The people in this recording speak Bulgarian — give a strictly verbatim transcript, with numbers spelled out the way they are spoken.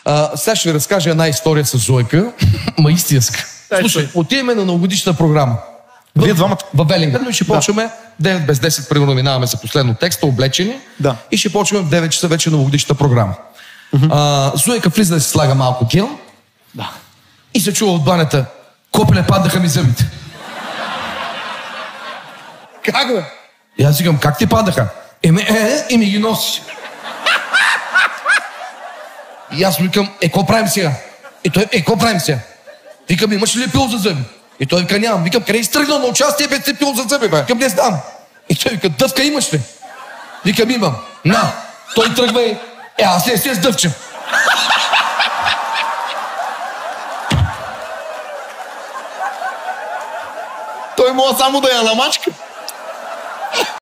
А, сега ще ви разкажа една история с Зойка, ма истинска. Слушай, отиваме на новогодишна програма. Вие двамата? В Велинград, и ще почваме девет без десет, примерно минаваме за последно текста, облечени. Да. И ще почваме в девет часа вече новогодишната програма. Uh-huh. А, Зойка влиза да си слага малко гел. Да. И се чува от банята: копеле, паднаха ми зъбите. Как бе? И аз викам: как ти падаха? Еме, е, е, и ми ги носи. И аз викам: е, какво правим сега? И той: е, какво правим сега? Викам: имаш ли пил за зъби? И той вика: нямам. Викам: къде си тръгнал на участие, бе, си пил за зъби, бе? Викам: не знам. И той вика: дъвка имаш ли? Викам: имам. На. Той тръгва и: е, аз не се сдъвчам. Той мога само да я намачка.